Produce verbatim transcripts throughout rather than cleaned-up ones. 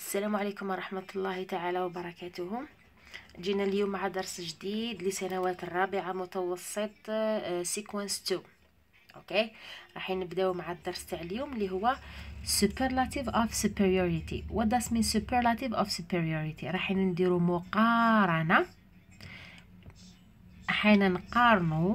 السلام عليكم ورحمة الله تعالى وبركاته. جينا اليوم مع درس جديد لسنوات الرابعة متوسط سيكونس اثنين. اوكي، راح نبداو مع الدرس تاع اليوم اللي هو superlative of superiority. what does mean superlative of superiority؟ راح نديرو مقارنة، احيانا نقارنو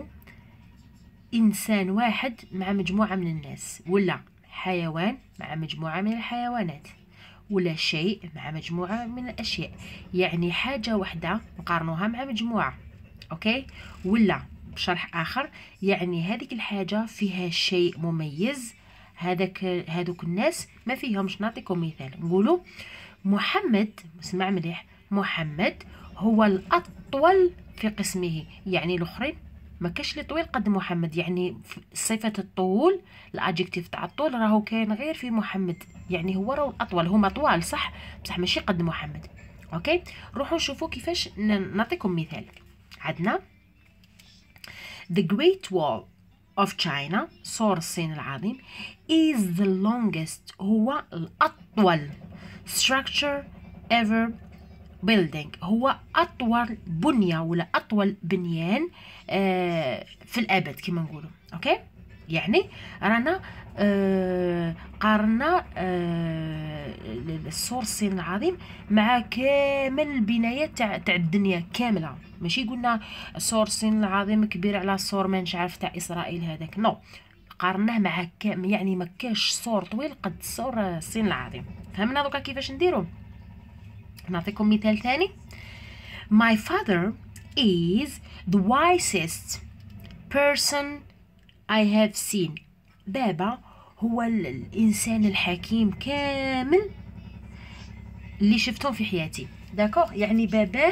انسان واحد مع مجموعة من الناس، ولا حيوان مع مجموعة من الحيوانات، ولا شيء مع مجموعة من الأشياء. يعني حاجة واحدة نقارنوها مع مجموعة، أوكي؟ ولا بشرح آخر، يعني هذيك الحاجة فيها شيء مميز هذاك هذوك الناس ما فيهمش. نعطيكم مثال، نقولوا محمد، اسمع مليح، محمد هو الأطول في قسمه. يعني الآخرين ما كاش اللي طويل قد محمد، يعني صفة الطول، الادجكتيف تاع الطول راهو كاين غير في محمد، يعني هو راهو الاطول. هما طوال صح، بصح ماشي قد محمد. اوكي، روحوا نشوفوا كيفاش. نعطيكم مثال. عندنا the Great Wall of China، سور الصين العظيم، is the longest، هو الأطول structure ever building، هو أطول بنية ولا أطول بنيان آه في الأبد كما نقولوا. أوكي، يعني رانا آه قارنا آه السور الصين العظيم مع كامل البنايات تاع تاع الدنيا كاملة. ماشي قلنا سور الصين العظيم كبير على سور ما نش عارف تاع إسرائيل هذاك، نو، قارناه مع كامل، يعني ما كاش سور طويل قد سور الصين العظيم. فهمنا دوكا كيفاش نديرو؟ نعطيكم مثال ثاني. My father is the wisest person I have seen. بابا هو الإنسان الحكيم كامل اللي شفتهم في حياتي. داكوغ، يعني باباه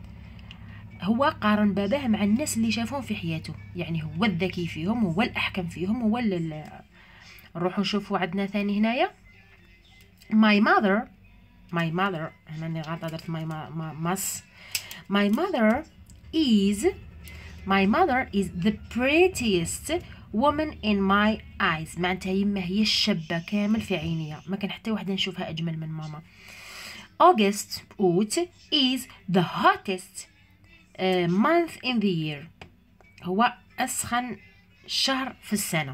هو قارن باباه مع الناس اللي شافهم في حياته، يعني هو الذكي فيهم، هو الأحكم فيهم، هو ال... نروحوا نشوفوا. عندنا ثاني هنايا my mother my mother هنا غلطة درت my ماس. my mother is my mother is the prettiest woman in my eyes. معناتها يما هي الشابة كامل في عينيا، ما كان حتى وحدة نشوفها أجمل من ماما. August أوت is the hottest uh, month in the year، هو أسخن شهر في السنة.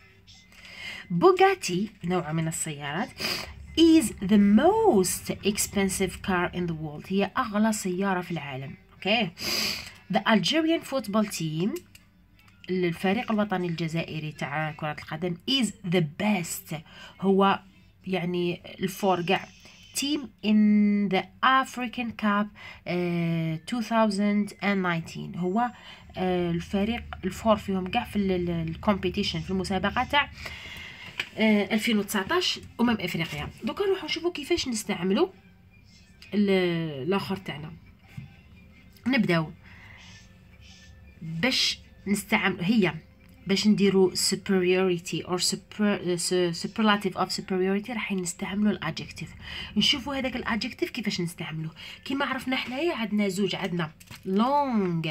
بوغاتي، نوع من السيارات، is the most expensive car in the world، هي أغلى سيارة في العالم. أوكي. the Algerian football team، الفريق الوطني الجزائري تاع كرة القدم، is the best، هو يعني الفور كاع team in the African Cup uh, twenty nineteen، هو uh, الفريق الفور فيهم كاع في الكومبيتيشن، في المسابقة تاع ألفين وتسعطاش أمم أفريقيا. دوكا نروحو نشوفو كيفاش نستعملو الآخر تاعنا. نبداو باش نستعمل، هي باش نديرو superiority or super, superlative of superiority راح نستعملو الادجكتيف. نشوفو هذاك الادجكتيف كيفاش نستعملوه. كيما عرفنا حنايا عندنا زوج، عندنا long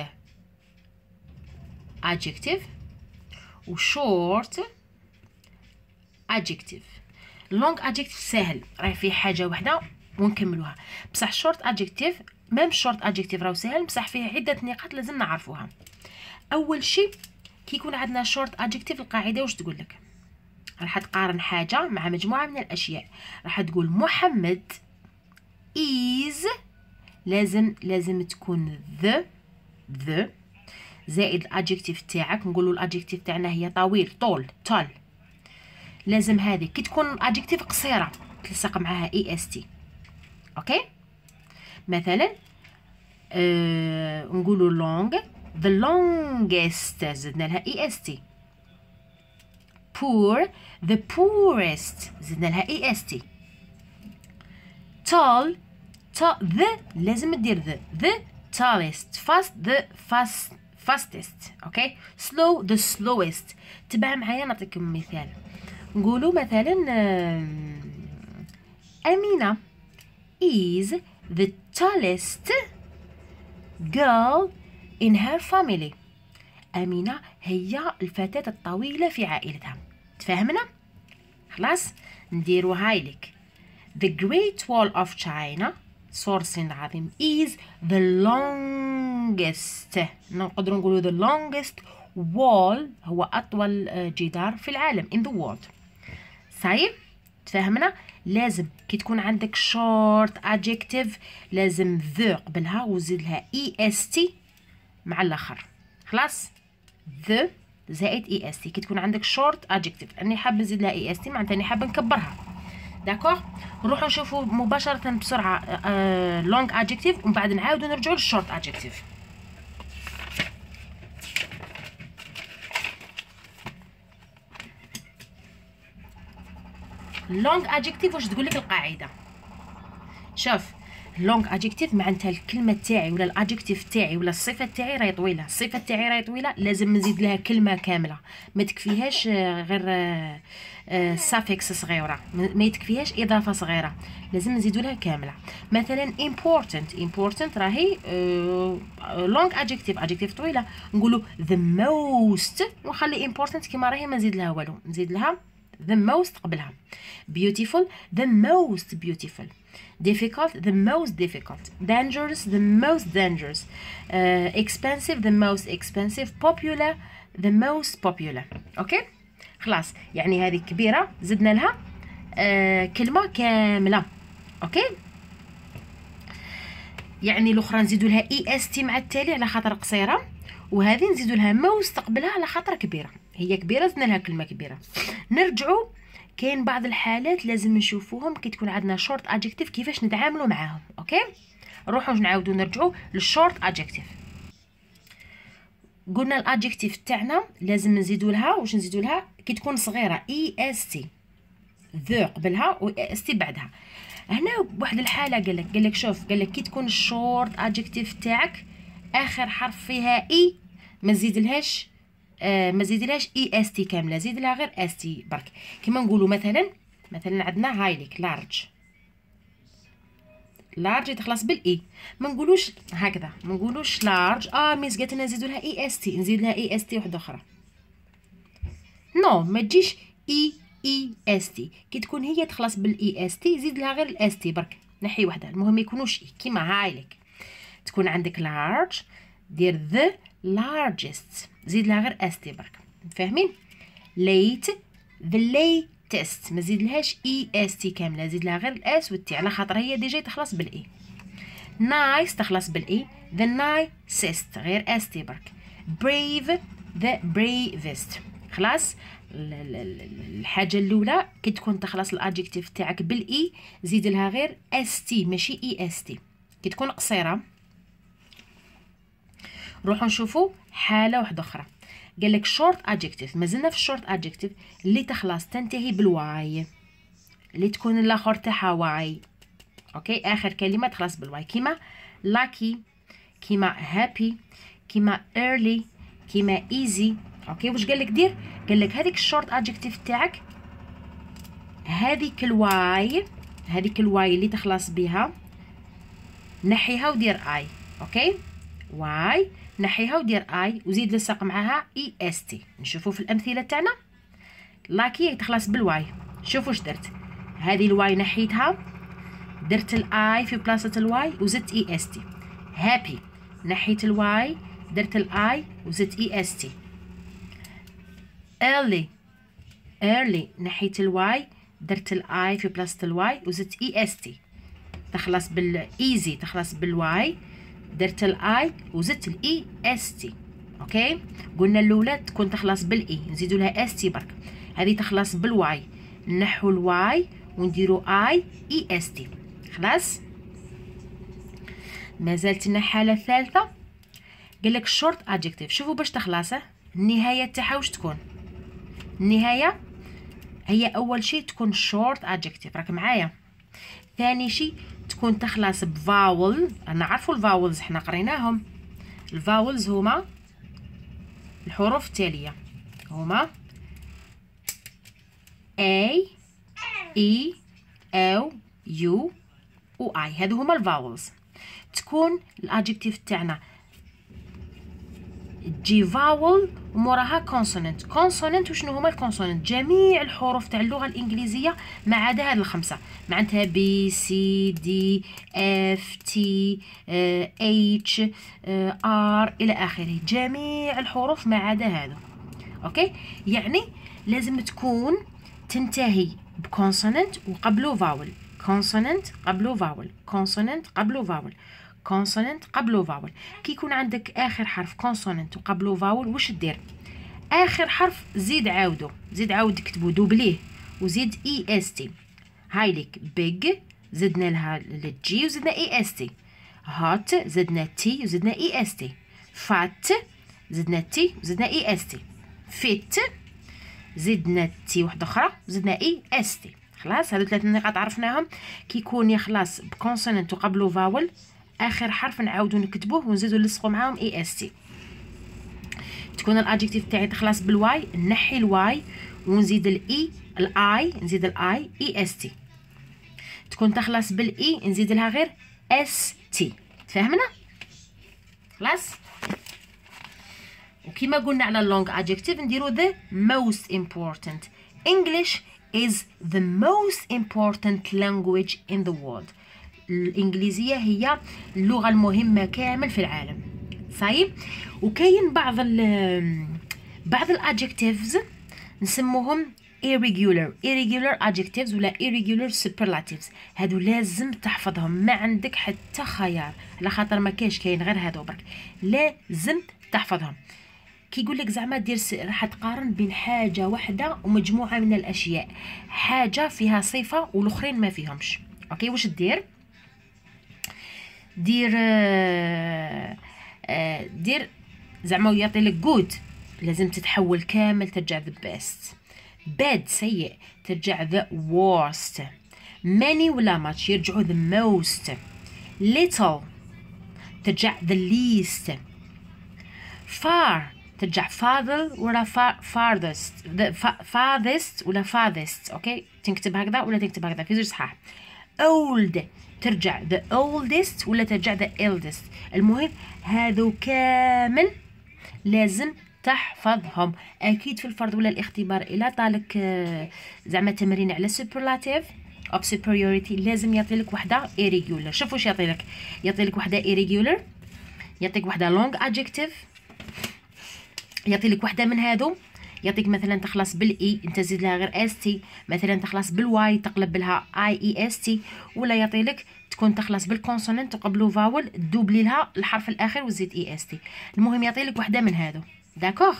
adjective و short adjective. long adjective سهل، راه فيه حاجه واحده ونكملوها، بصح short adjective ميم short adjective راهو سهل، بصح فيه عده نقاط لازم نعرفوها. اول شيء كي يكون عندنا short adjective القاعده واش تقول لك؟ راح تقارن حاجه مع مجموعه من الاشياء. راح تقول محمد is، لازم لازم تكون the the زائد الادجكتيف تاعك. نقولوا الادجكتيف تاعنا هي طويل، طول، tall، لازم هذه. كي تكون الادجكتيف قصيره تلصق معها اي اس تي. اوكي، مثلا آه نقولوا long the longest، زدنا لها اي اس تي. poor the poorest، زدنا لها اي اس تي. tall tall the لازم تدير the the tallest. fast the fast fastest. اوكي، slow the slowest. تبع معايا، نعطيكم مثال. نقولوا مثلا أمينة is the tallest girl in her family. أمينة هي الفتاة الطويلة في عائلتها. تفهمنا؟ خلاص نديرو هايلك. The Great Wall of China سور الصين العظيم is the longest نقدر نقولوا the longest wall هو أطول جدار في العالم in the world. صحيح؟ تفهمنا؟ لازم كي تكون عندك short adjective لازم the قبلها وزيد لها est مع الآخر. خلاص؟ the زائد est كي تكون عندك short adjective أني حاب نزيد لها est معناتها أني حاب نكبرها. داكوغ؟ نروحو نشوفو مباشرة بسرعة uh, long adjective ومن بعد نعاودو نرجعو للshort adjective. long adjective واش تقول لك القاعدة؟ شوف long adjective معناتها الكلمة تاعي ولا الادجكتيف تاعي ولا الصفة تاعي راهي طويلة، الصفة تاعي راهي طويلة لازم نزيد لها كلمة كاملة، ما تكفيهاش غير suffix صغيرة، ما يتكفيهاش إضافة صغيرة، لازم نزيدو لها كاملة. مثلا important important راهي long adjective adjective طويلة، نقولو the most ونخلي important كيما راهي ما نزيد لها والو، نزيد لها the most قبلها. beautiful the most beautiful. difficult the most difficult. dangerous the most dangerous. uh, expensive the most expensive. popular the most popular. اوكي خلاص يعني هذه كبيرة زدنا لها آه كلمة كاملة. اوكي يعني الاخرى نزيدوا لها اي اس تي مع التالي على خاطر قصيرة، وهذه نزيدوا لها موست قبلها على خاطر كبيرة، هي كبيرة زدنا لها كلمة كبيرة. نرجعوا كاين بعض الحالات لازم نشوفوهم كي تكون عندنا شورت ادجكتيف كيفاش نتعاملوا معاهم. اوكي نروحوا نعاودوا نرجعوا للشورت ادجكتيف. قلنا الادجكتيف تاعنا لازم نزيدوا لها واش نزيدوا لها كي تكون صغيره اي اس تي ذو قبلها و اس تي بعدها. هنا بواحد الحاله قال لك قال لك شوف قال لك كي تكون الشورت ادجكتيف تاعك اخر حرف فيها اي ما تزيدلهاش آه ما تزيدلهاش اي اس تي كامله، زيد لها غير اس تي برك. كيما نقولوا مثلا مثلا عندنا هايليك لارج لارج تخلص بالاي، ما نقولوش هكذا ما نقولوش لارج اه ميس قالت لنا نزيدوا لها اي اس تي نزيد لها اي اس تي واحده اخرى. نو ما تجيش اي اي اس تي كي تكون هي تخلص بالاي اس تي زيد لها غير الاس تي برك نحي وحده، المهم ما يكونوش اي. كيما هايليك تكون عندك لارج دير ذا largest زيد لها غير اس تي برك. فاهمين؟ late the latest ما زيد لهاش اي اس تي كامله، زيد لها غير الاس والتي على خاطر هي ديجا تخلص بالاي. nice تخلص بالاي the nicest غير اس تي برك. brave the bravest. خلاص الحاجه الاولى كي تكون تخلص الادجكتيف تاعك بالاي زيد لها غير اس تي ماشي اي اس تي. كي تكون قصيره نروحو نشوفو حاله واحده اخرى. قال لك شورت ادجكتيف مازلنا في الشورت ادجكتيف اللي تخلص تنتهي بالواي اللي تكون الاخر تاعها واي. اوكي اخر كلمه تخلص بالواي كيما lucky كيما happy كيما early كيما easy. اوكي واش قال لك دير؟ قال لك هذيك الشورت ادجكتيف تاعك هذيك الواي هذيك الواي اللي تخلص بها نحيها ودير اي. اوكي واي نحيها ودير اي وزيد لصق معاها اي اس تي. نشوفوا في الامثله تاعنا لاكي تخلص بالواي، شوفوا واش درت. هذه الواي نحيتها درت الاي في بلاصه الواي وزدت اي اس تي. هابي نحيت الواي درت الاي وزدت اي اس تي. early early نحيت الواي درت الاي في بلاصه الواي وزدت اي اس تي. تخلص بالايزي تخلص بالواي درت الاي وزدت الاي اس تي. اوكي قلنا الاولى تكون تخلص بالاي نزيدوا لها اس تي برك، هذه تخلص بالواي نحو الواي ونديروا اي اي اس تي. خلاص ما زالت لنا حاله ثالثه. قال لك شورت ادجكتيف شوفوا باش تخلصه النهايه تاعها واش تكون. النهايه هي اول شيء تكون شورت ادجكتيف راك معايا. ثاني شيء تكون تخلص بفاول. انا عارفوا الفاولز احنا قريناهم. الفاولز هما الحروف التاليه هما A E O U و I هذو هما الفاولز. تكون الادجكتيف تاعنا تجي فاول وموراها كونسوننت. كونسوننت وشنو هما الكونسوننت؟ جميع الحروف تاع اللغه الانجليزيه ما عدا هاد الخمسه، معناتها بي سي دي اف تي اتش ار الى اخره، جميع الحروف ما عدا هادو. اوكي، يعني لازم تكون تنتهي بكونسوننت وقبله فاول، كونسوننت قبله فاول، كونسوننت قبله فاول، كونسوننت قبله فاول. كي يكون عندك اخر حرف كونسوننت وقبله فاول واش دير؟ اخر حرف زيد عاودو، زيد عاود كتبو دوبليه وزيد اي اس تي. هاي ليك بيج زدنا لها الجي وزدنا اي اس تي، هات زدنا تي وزدنا اي اس تي، فات زدنا تي وزدنا اي اس تي، فيت زدنا تي واحده اخرى وزدنا اي اس تي. خلاص، هادو ثلاث نقاط عرفناهم. كي يكون يخلص بكونسوننت وقبله فاول، اخر حرف نعاودو نكتبوه ونزيدو نلصقو معاهم اي اس تي. تكون الادجكتيف تاعي تخلص بالواي، نحي الواي ونزيد الاي، الاي نزيد الاي اي اس تي. تكون تخلص بالاي نزيد لها غير اس تي. فهمنا؟ خلاص. وكما قلنا على اللونج adjective نديرو the most important. English is the most important language in the world. الإنجليزية هي اللغة المهمة كامل في العالم. صحيح؟ وكاين بعض ال بعض الادجكتيفز نسموهم irregular irregular adjectives ولا irregular superlatives. هادو لازم تحفظهم، ما عندك حتى خيار، على خاطر ما كاينش كاين غير هادو برك، لازم تحفظهم. كي يقول لك زعما دير راح تقارن بين حاجه واحده ومجموعه من الاشياء، حاجه فيها صفه والاخرين ما فيهمش. اوكي، واش دير؟ دير آه آه دير زعما يعطي لك good، لازم تتحول كامل ترجع the best. bad سيء ترجع the worst. many ولا much يرجعوا the most. little ترجع the least. far ترجع farther ولا farthest. the farthest ولا farthest. اوكي، تنكتب هكذا ولا تكتب هكذا، في زوج صحاح. old ترجع the oldest ولا ترجع the eldest. المهم هذو كامل لازم تحفظهم. اكيد في الفرض ولا الاختبار الى طالك زعما تمرين على superlative of superiority لازم يعطي لك وحده irregular. شوف واش يعطي لك، يعطي لك وحده irregular، يعطيك وحده long adjective، يعطي لك وحده من هادو، يعطيك مثلا تخلص بالاي انت زيد لها غير اس تي، مثلا تخلص بالواي تقلب لها اي اي اس تي، ولا يعطي لك تكون تخلص بالكونسوننت وقبلو فاول دوبلي لها الحرف الاخر وزيد اي اس تي. المهم يعطي لك وحده من هادو. داكوغ.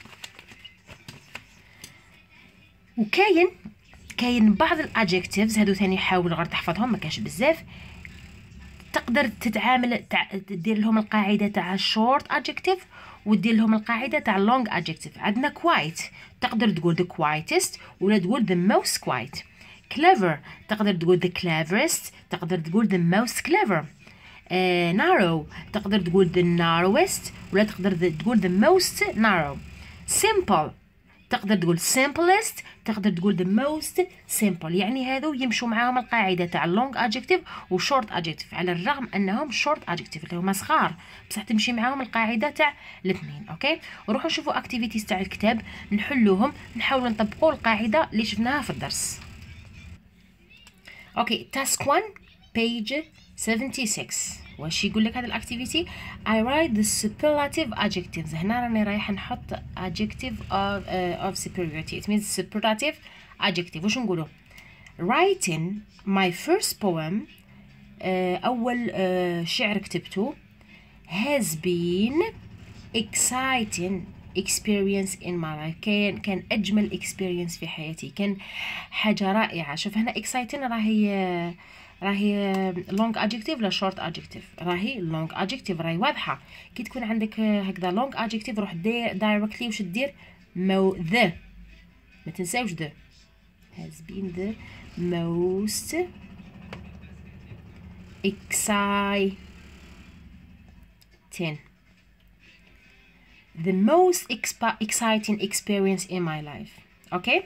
وكاين كاين بعض الادجكتيفز هادو ثاني حاول غير تحفظهم، ما كاش بزاف. تقدر تتعامل تع... دير لهم القاعده تاع الشورت ادجكتيف ودير لهم القاعده تاع اللونج ادجكتيف. عندنا كوايت تقدر تقول the quietest ولا تقول the most quiet. clever تقدر تقول the cleverest، تقدر تقول the most clever. uh, narrow تقدر تقول the narrowest ولا تقدر تقول the most narrow. simple تقدر تقول simplest، تقدر تقول the most simple. يعني هذو يمشوا معاهم القاعده تاع اللونج adjective وشورت adjective، على الرغم انهم شورت adjective اللي هما صغار بصح تمشي معاهم القاعده تاع الاثنين. اوكي، وروحوا شوفوا اكتيفيتيز تاع الكتاب نحلوهم، نحاولوا نطبقوا القاعده اللي شفناها في الدرس. اوكي، task one page seventy-six. واش يقول لك هذا الاكتيفيتي؟ I write the superlative adjectives. هنا راني رايحه نحط adjective of uh, of superiority. it means superlative adjective. واش نقولوا؟ writing my first poem. uh, اول uh, شعر كتبته has been exciting experience in my life. كان كان اجمل experience في حياتي، كان حاجه رائعه. شوف هنا exciting راهي راهي long adjective ولا short adjective؟ راهي long adjective، راهي واضحه. كي تكون عندك هكذا long adjective روح directly واش دير؟ مو the، ما تنساوش the. has been the most exciting the most exciting experience in my life. okay.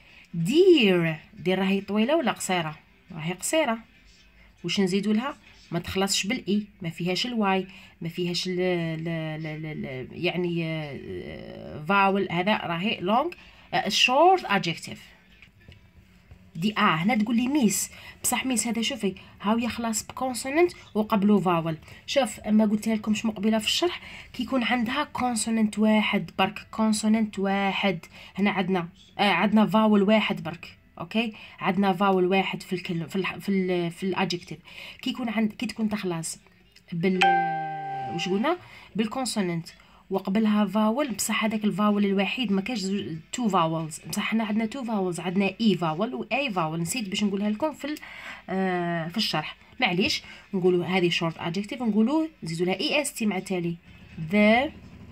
دير دير راهي طويله ولا قصيره؟ راهي قصيره. واش نزيدوا لها؟ ما تخلصش بالاي، ما فيهاش الواي، ما فيهاش ال ال ال ال يعني فاول. هذا راهي لونج شورت ادجكتيف. دي اه هنا تقول لي ميس، بصح ميس هذا شوفي هاو يخلص بكونسوننت وقبله فاول. شوف اما قلتها لكمش مقبله في الشرح، كي يكون عندها كونسوننت واحد برك، كونسوننت واحد هنا عندنا آه عندنا فاول واحد برك. اوكي عندنا فاول واحد في الكلمه في ال في ال في الادجكتيف. كي يكون عند كي تكون تخلص بال واش قلنا بالكونسوننت وقبلها فاول، بصح هذاك الفاول الوحيد ما كاش تو فاولز، بصح حنا عندنا تو فاولز، عندنا اي فاول و اي فاول. نسيت باش نقولها لكم في آه في الشرح، معليش. نقولوا هذه شورت ادجكتيف، نقولوا نزيدوا لها اي اس تي مع التالي. the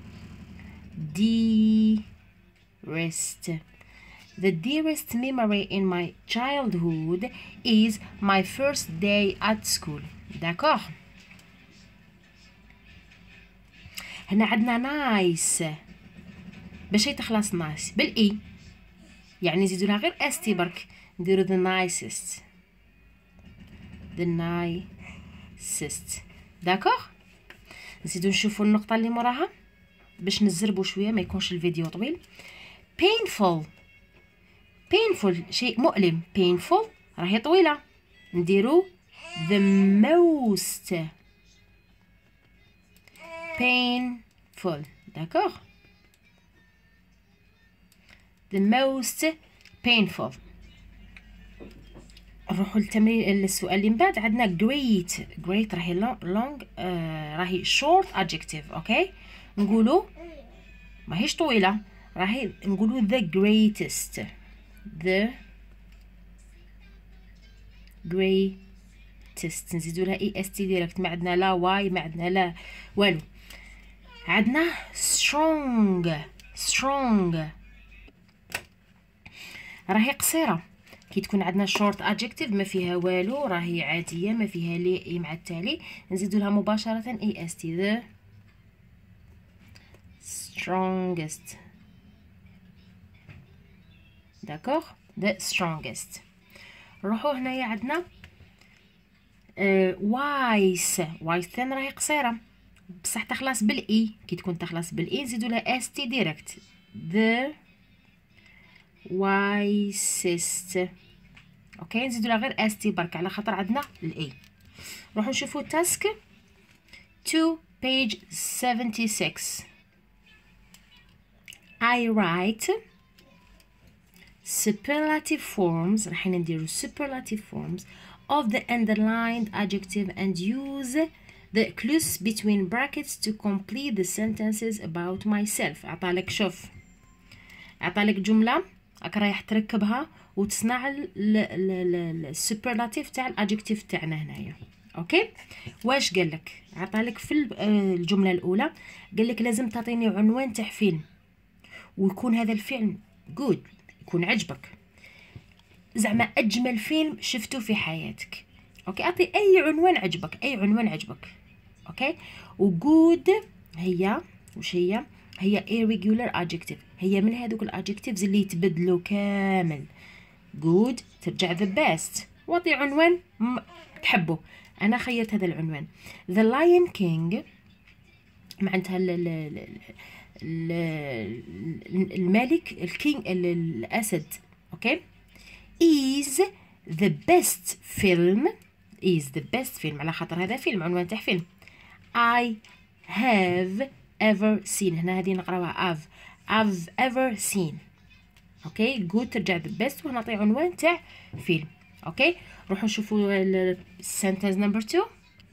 dearest the dearest memory in my childhood is my first day at school. d'accord. هنا عندنا نايس، باش هي تخلص نايس بالاي، يعني نزيدو لها غير اس تي برك، نديرو the nicest the nicest. داكوغ. نزيدو نشوفو النقطه اللي موراها باش نزربو شويه ما يكونش الفيديو طويل. painful painful شيء مؤلم. painful راهي طويله، نديرو the most painful. d'accord. the most painful. نروحوا للتمرين السؤال اللي من بعد. عندنا great great راهي long آه راهي short adjective. اوكي نقولوا ماهيش طويله، راهي نقولوا the greatest the greatest. نزيدوا لها اي اس تي ديريكت، ما عندنا لا واي ما عندنا لا والو. عندنا strong strong راهي قصيره. كي تكون عندنا شورت ادجكتيف ما فيها والو، راهي عاديه ما فيها لي اي مع التالي، نزيدو لها مباشره اي اس تي the strongest. داكوغ the strongest. نروحو هنايا عندنا وايس وايس ثاني راهي قصيره بصح تخلص بالاي. كي تكون تخلص بالاي نزيدو لها اس تي ديريكت the wisest. اوكي نزيدو لها غير اس تي برك على خاطر عندنا الاي. نروحو نشوفو تاسك two page seventy-six. I write superlative forms، راح نديرو superlative forms of the underlined adjective and use the clues between brackets to complete the sentences about myself. عطالك شوف عطالك جمله راك رايح تركبها وتصنع السوبرلاتيف تاع الادجكتيف تاعنا هنايا. اوكي واش قالك؟ عطالك في الجمله الاولى قالك لازم تعطيني عنوان تاع فيلم، ويكون هذا الفيلم جود، يكون عجبك، زعما اجمل فيلم شفتو في حياتك. اوكي اعطي اي عنوان عجبك، اي عنوان عجبك. اوكي وجود هي وش هي؟ هي irregular adjective، هي من هذوك الادجكتيفز اللي يتبدلوا كامل. good ترجع the best، واعطي عنوان تحبه. انا خيرت هذا العنوان the lion king، معناتها الملك الكينج الاسد. اوكي is the best film is the best film على خاطر هذا فيلم، عنوان تاع فيلم. I have ever seen، هنا هذه نقراوها I've I've ever seen. اوكي good ترجع the best ونعطي عنوان تاع فيلم. اوكي نروحو نشوفوا السنتنس نمبر two.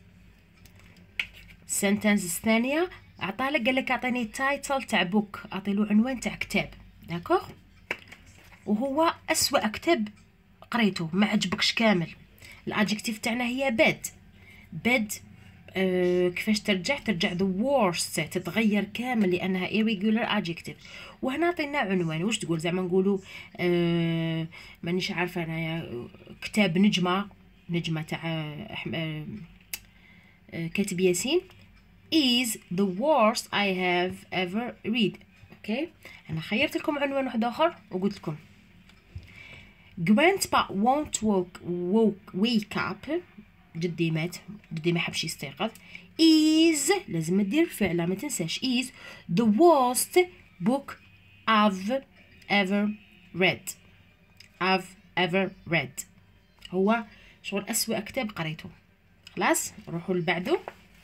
السنتنس الثانيه عطالك قالك اعطيني تايتل تاع بوك، اعطيلو عنوان تاع كتاب. داكوغ وهو اسوأ كتاب قريته ما عجبكش كامل. الادجكتيف تاعنا هي باد باد. أه كيفاش ترجع؟ ترجع the worst، تتغير كامل لانها irregular adjective. وهنا عطينا عنوان واش تقول؟ زعما نقولوا أه مانيش عارفه انايا كتاب نجمه نجمه تاع أه أه كاتب ياسين is the worst I have ever read. اوكي انا خيرت لكم عنوان واحد اخر وقلت لكم Grandpa won't woke, woke, wake up جدي مات، جدي ما حبش يستيقظ. is لازم دير فعله ما تنساش. is the worst book I've ever read. I've ever read هو شغل أسوأ كتاب قريته. خلاص نروحوا لبعده.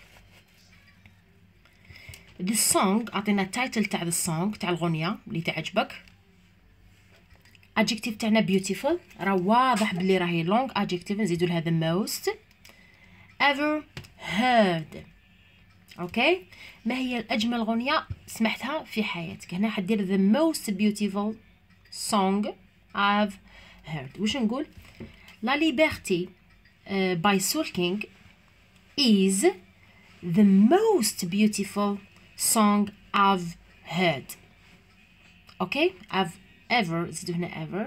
the song أعطينا التايتل تاع the song تاع الغنية اللي تعجبك. adjective تاعنا beautiful، راه واضح بلي راهي long adjective نزيدو لها the most ever heard. اوكي، ما هي الأجمل غنية سمعتها في حياتك؟ هنا حدير the most beautiful song I've heard. واش نقول؟ La liberté uh, by Soul King is the most beautiful song I've heard. Okay, I've ever زيدو هنا ever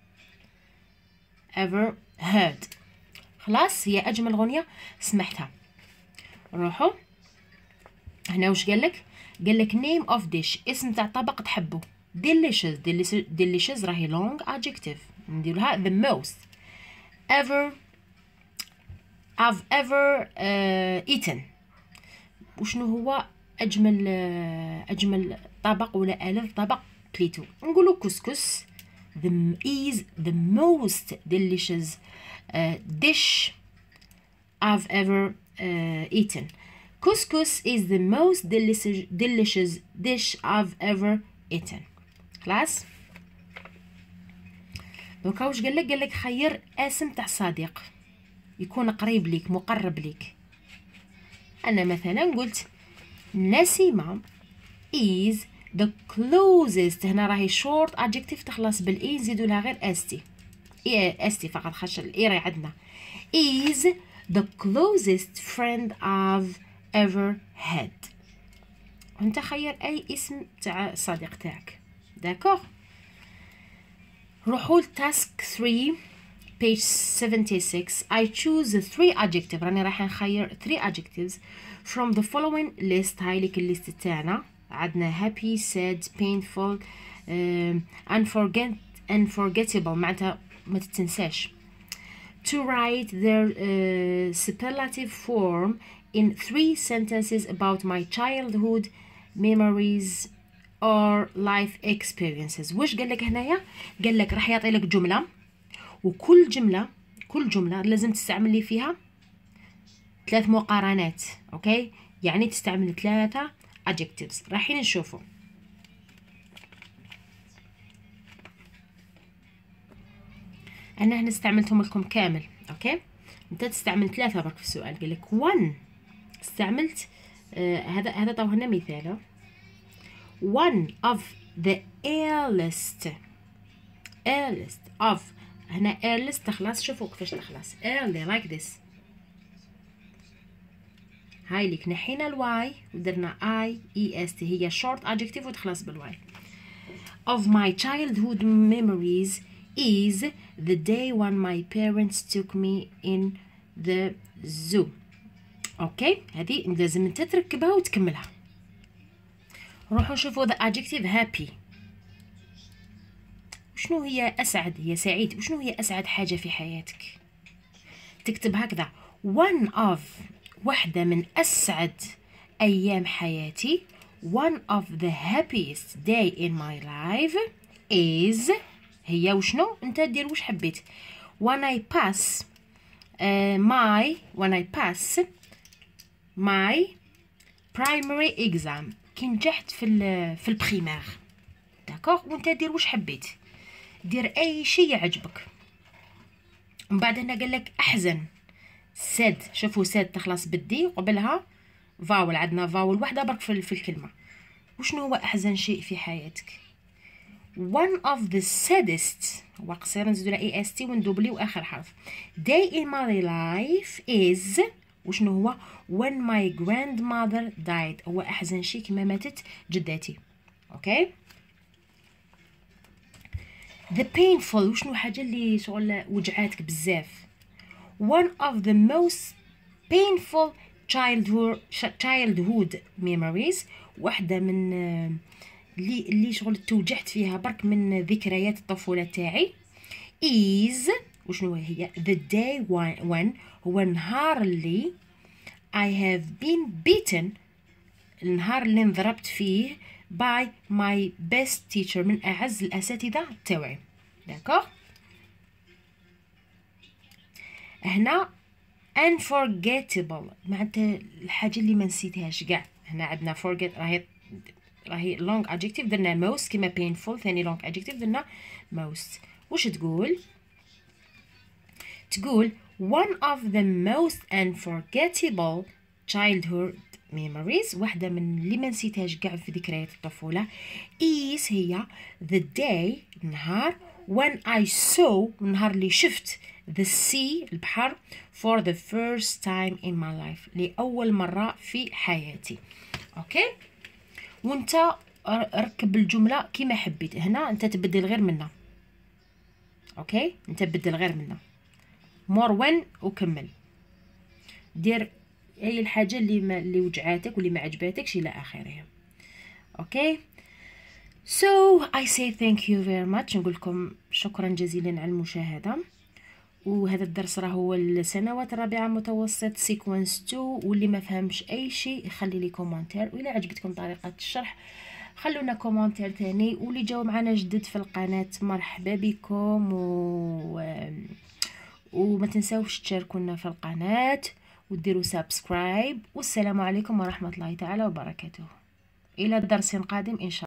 ever heard. خلاص هي أجمل غنية سمعتها. نروحو هنا واش قالك؟ قالك name of dish اسم تاع طبق تحبه. delicious delicious, delicious راهي long adjective نديرها the most ever I've ever uh, eaten. وشنو هو أجمل uh, أجمل طبق ولا ألذ طبق كليتو؟ نقولو كسكس. the is the most delicious uh, dish I've ever uh, eaten. couscous is the most delicious delicious dish I've ever eaten. خلاص دوكا واش قالك؟ قالك خير اسم تاع صديق يكون قريب ليك مقرب ليك. انا مثلا قلت نسيمة is the closest. هنا راهي short adjective تخلص بالاي نزيدو لها غير استي اي استي فقط خاش الاي راهي عندنا. is the closest friend I've ever had. وانت خير اي اسم تاع صديق تاعك. داكوغ روحوا لتاسك ثري page seventy-six. I choose three adjectives. راني راح نخير three adjectives from the following list. هاي ليك الليست تاعنا عندنا happy sad painful uh, unforget unforgettable معناتها ما تتنساش. to write their uh, superlative form in three sentences about my childhood memories or life experiences. واش قال لك هنايا؟ قال لك راح يعطي لك جمله وكل جمله كل جمله لازم تستعمل لي فيها ثلاث مقارنات. اوكي يعني تستعمل ثلاثه adjectives. رايحين نشوفوا. انا هنا استعملتهم لكم كامل. اوكي انت تستعمل ثلاثه برك في السؤال. قال لك one استعملت آه هذا هذا طاو هنا مثال. one of the earliest earliest of هنا earliest تخلص. شوفوا كيفاش تخلص early like this. هاي ليك نحينا الواي ودرنا I E S T هي short adjective وتخلص بالواي. of my childhood memories is the day when my parents took me in the zoo. اوكي هذه لازم انت تركبها وتكملها. روحوا شوفوا the adjective happy. وشنو هي أسعد؟ هي سعيد. وشنو هي أسعد حاجة في حياتك؟ تكتب هكذا one of واحدة من أسعد أيام حياتي. one of the happiest day in my life is هي وشنو؟ أنت دير وش حبيت. when I pass uh, my when I pass my primary exam. كي نجحت في ال في البريمير. داكوغ وانت دير واش حبيت. دير اي شيء يعجبك. من بعد هنا قال لك احزن ساد. شوفوا ساد تخلص بالدي قبلها فاول. عندنا فاول واحده برك في, في الكلمه. وشنو هو احزن شيء في حياتك؟ one of the saddest هو قصير نزيدو لها اي اس تي وندوبليو اخر حرف. day in my life is وشنو هو when my grandmother died. هو احزن شيء كما ماتت جداتي. اوكي the painful وشنو حاجه اللي شغل وجعاتك بزاف. one of the most painful childhood childhood memories. واحده من اللي اللي شغل توجعت فيها برك من ذكريات الطفوله تاعي is وشنو هي the day when هو النهار اللي I have been beaten النهار اللي انضربت فيه by my best teacher من أعز الأساتذة تاوعي. داكوغ. هنا unforgettable معناتها الحاجة اللي ما نسيتهاش كاع. هنا عندنا forget راهي راهي long adjective درنا most كيما painful. ثاني long adjective درنا most. واش تقول؟ تقول one of the most unforgettable childhood memories واحدة من اللي ما نسيتهاش كاع في ذكريات الطفولة is هي the day النهار when I saw النهار اللي شفت the sea البحر for the first time in my life لأول مرة في حياتي. أوكي. وانت ركب الجملة كيما حبيت. هنا انت تبدل غير منها. اوكي انت تبدل غير منها more when وكمل. دير اي الحاجة اللي ما اللي وجعاتك واللي ما عجباتكش الى اخره. اوكي. so I say thank you very much. نقول لكم شكرا جزيلا على المشاهدة. وهذا الدرس راه هو السنوات الرابعة متوسط سيكونس اثنين. واللي ما فهمش اي شيء يخلي لي كومنتير. والى عجبتكم طريقة الشرح خلونا كومنتير ثاني. واللي جاو معنا جدد في القناة مرحبا بكم. و... وما تنساوش تشاركونا في القناة وديروا سبسكرايب. والسلام عليكم ورحمة الله تعالى وبركاته. الى درس قادم ان شاء الله.